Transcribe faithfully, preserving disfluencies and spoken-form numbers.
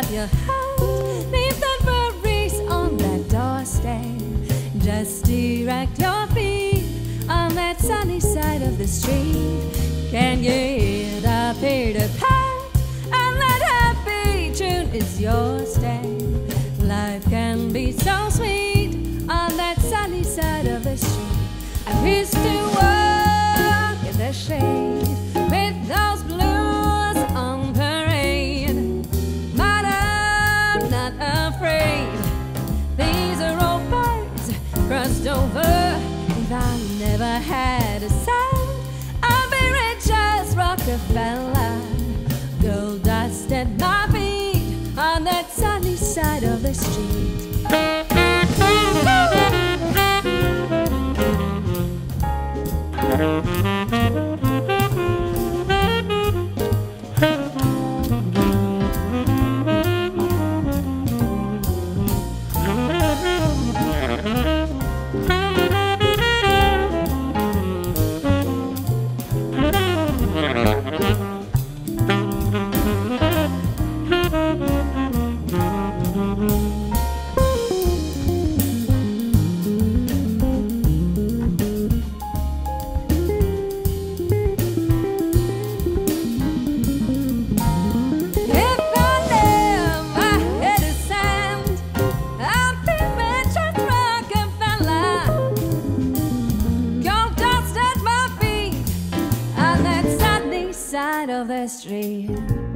your heart. Leave the worries on that doorstep. Just direct your feet on that sunny side of the street. Can you hear the pitter-pat? And that happy tune is your stay. Life can be so sweet on that sunny side of the street. I used to walk in the shade with those blues on parade, but I'm not afraid. These are old birds crossed over. If I never had a sound, I'd be rich as Rockefeller. Gold dust at my feet on that sunny side of the street. Side of the street.